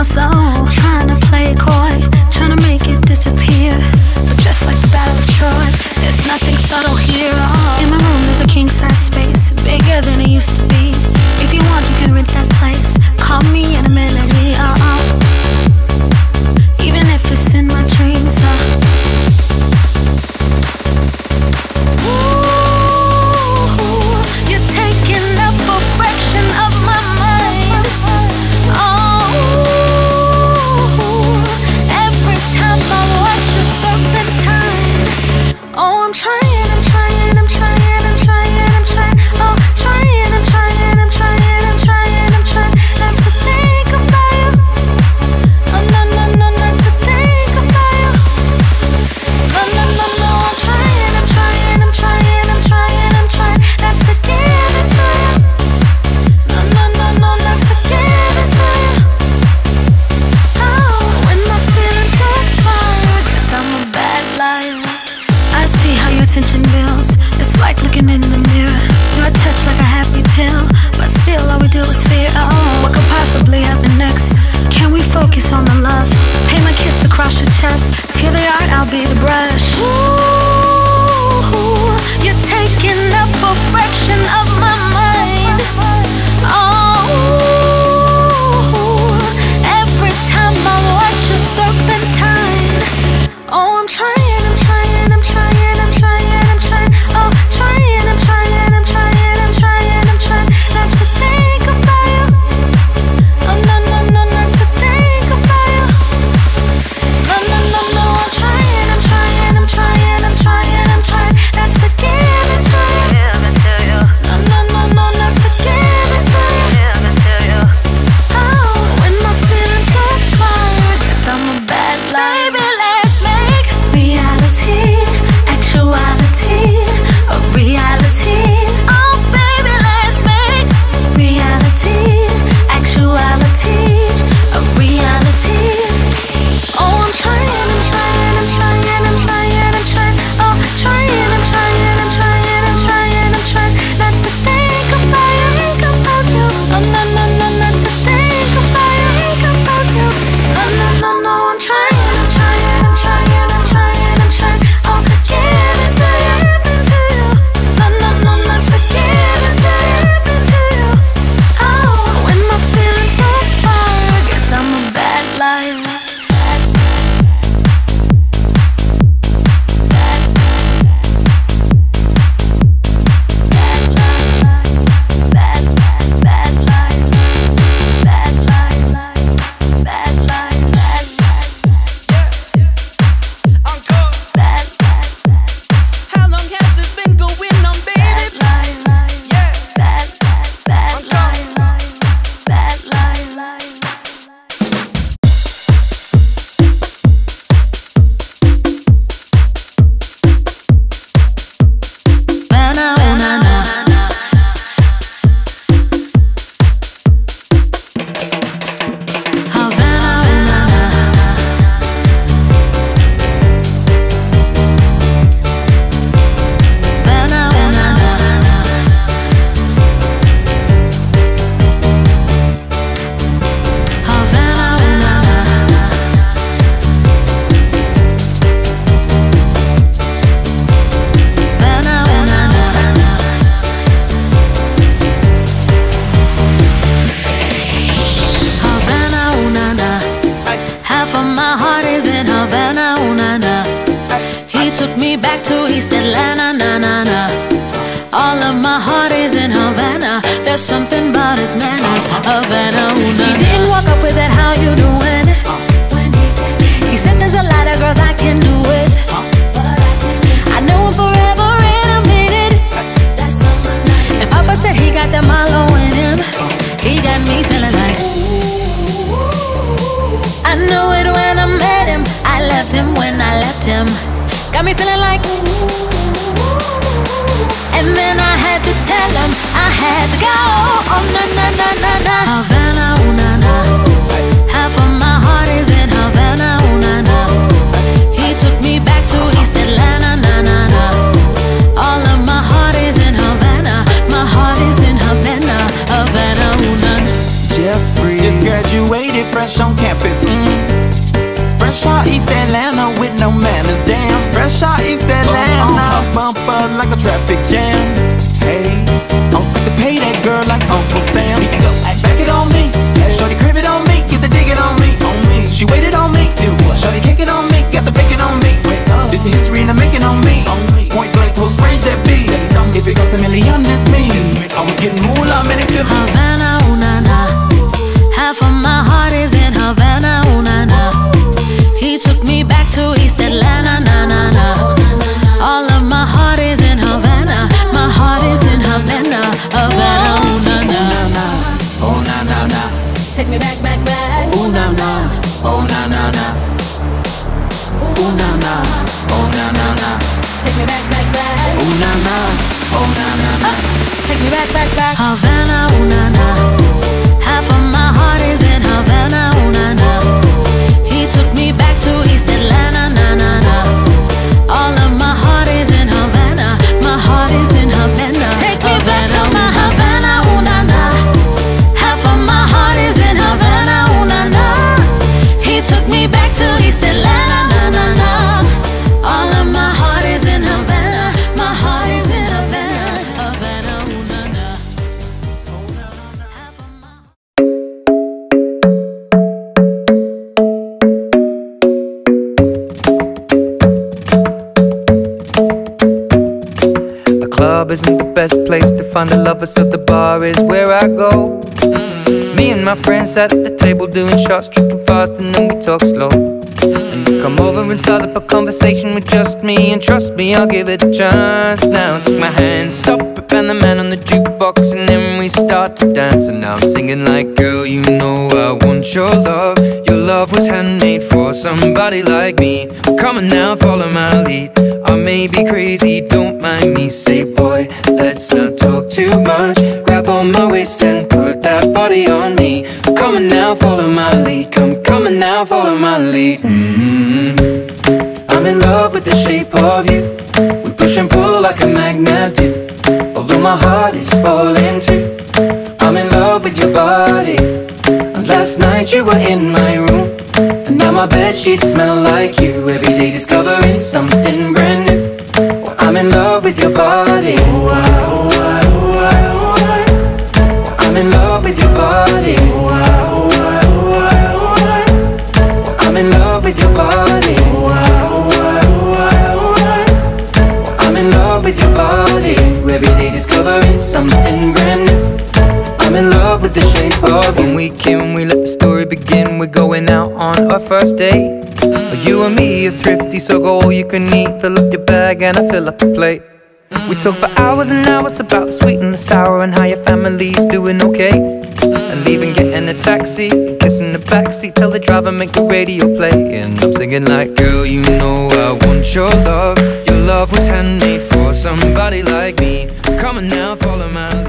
soul, trying to play it coy, trying to make it disappear. But just like the Battle of Troy, there's nothing subtle here. Oh. In my room there's a king-size space, bigger than it used to be. If you want, you can rent that place. Call me in a melody. Even if it's in my dreams. You're taking up a fraction of my mind. Every time I watch you serpentine. I'm trying, I'm trying, I'm trying, I'm trying, I'm trying. Oh, trying, I'm trying, I'm trying, I'm trying, I'm trying not to think about you. Oh, no, no, no, not to think about you. No, no, no, no, I'm trying, I'm trying, I'm trying, I'm trying, I'm trying not to give it to you. No, no, no, no, not to give it to you. Oh, when my feelings are fire, guess I'm a bad liar. I see how your tension builds. It's like looking in the mirror. Your touch like a happy pill, but still all we do is fear. Oh, what could possibly happen next? Can we focus on the love? Paint my kiss across your chest. Feel the art, I'll be the brush. Ooh, you're taking up a fraction of my mind. Oh, every time I watch you serpentine. Oh, I'm trying, I'm trying, I'm trying, I'm trying, I'm trying. Oh, trying, I'm trying, I'm trying, I'm trying, I'm trying not to think about you. Oh, no, no, no, not to think about you. No, no, no, no, I'm trying, I'm trying, I'm trying, I'm trying, I'm trying not to give it to you. No, no, no, no, not to give it to you. Oh, when my feelings are fire, guess I'm a bad liar. Baby, let's make reality, actuality, a reality. Oh, baby, let's make reality, actuality, a reality. Oh, I'm trying, I'm trying, I'm trying, I'm trying, I'm trying. Oh, trying, I'm trying, I'm trying, I'm trying, I'm trying not to think about you, think about you. Oh, no, no, no, not to think about you, think about you. Oh, no, no, no, I'm trying, I'm trying, I'm trying, I'm trying, I'm trying. Oh, give it to you. No, no, no, not to give it to you. Oh, when my feelings are fire, guess I'm a bad liar. How long has this been going on, baby? Half of my heart is in Havana, ooh, na, na. He took me back to East Atlanta, na, na, na. All of my heart is in Havana. There's something about his manners, Havana, ooh, na, na. He didn't walk up with that, how you doing? He said there's a lot of girls I can do it. I know him forever and I mean it. And Papa said he got that Malo in him. He got me feeling like I knew it when I met him. I left him when I left him. Got me feeling like and then I had to tell him I had to go. Oh, na, na, na, na, na. Havana, ooh, na, na. Half of my heart is in Havana, ooh, na, na. He took me back to East Atlanta, na, na, na. All of my heart is in Havana. My heart is in Havana, Havana, ooh, na, na. Jeffrey just graduated fresh on campus. like a traffic jam. Hey, I was quick to pay that girl like Uncle Sam. He can go, back it on me. Shorty crib it on me, get the dig it on me. She waited on me, shorty kick it on me, got the bacon on me. This is history and I'm making on me. Point blank, close range that beat. If it goes a million, that's me. I was getting moolah, man, it feel me. Havana, ooh na na. Half of my heart is in Havana, ooh na na. He took me back to East Atlanta, na na na. All of my heart is in Havana. My heart is in Havana, Havana, ooh na na. Oh na na na. Take me back, back, back. Ooh na na. Oh na na na. Ooh na na. Oh na na na. Take me back, back, back. Ooh na na. Oh na na na. Take me back, back, back. Havana, ooh na na. Half of my heart is in Havana, ooh na na. He took me back to East Atlanta, na na na. All of my heart is in Havana. My heart is in Havana. Take me back to my Havana, ooh na na. Half of my heart is in Havana, ooh na na. He took me back to East Atlanta, na na na. All of my heart is in Havana. My heart is in Havana, Havana, ooh na na. Half of my The club isn't the best place to find a lover, so the bar is where I go. Me and my friends at the table doing shots, tripping fast, and then we talk slow. And you come over and start up a conversation with just me, and trust me, I'll give it a chance. Now take my hand, stop it, and the man on the jukebox, and then we start to dance. And now I'm singing like, girl, you know I want your love. Your love was handmade for somebody like me. Come on now, follow my lead. I may be crazy, don't mind me. Say, boy, let's not talk too much. Grab on my waist and put that body on me. Come on now, follow my lead. Come on now, follow my lead. I'm in love with the shape of you. We push and pull like a magnet do. Although my heart is falling too. I'm in love with your body. And last night you were in my room, and now my bedsheets smell like you. Every day discovering something brand new. Well, I'm in love with your body. Oh, I, oh, I, oh, I, oh, I. Well, I'm in love with your body. Oh, I, oh, I, oh, I, oh, I. Well, I'm in love with your body. Oh, I, oh, I, oh, I, oh, I. Well, I'm in love with your body. Every day discovering something brand new. I'm in love with the shape of you. When we came, we let the story begin. We're going out on our first date. You and me are thrifty, so go all you can eat. Fill up your bag and I fill up the plate. We talk for hours and hours about the sweet and the sour, and how your family's doing okay. And leaving, getting a taxi, kissing the backseat, tell the driver make the radio play. And I'm singing like, girl, you know I want your love. Your love was handmade for somebody like me. Come on now, follow my lead.